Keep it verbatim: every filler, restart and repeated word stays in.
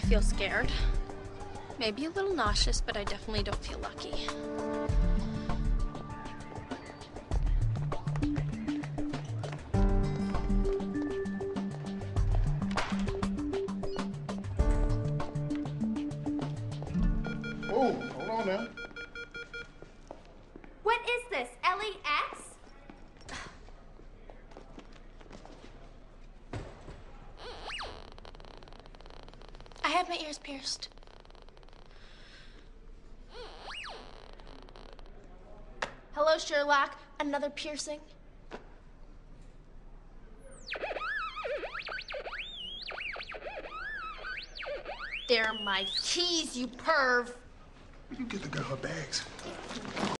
feel scared. Maybe a little nauseous, but I definitely don't feel lucky. Oh, hold on now. What is this, L E X? I have my ears pierced. Hello, Sherlock. Another piercing? They're my keys, you perv. You get the girl her bags.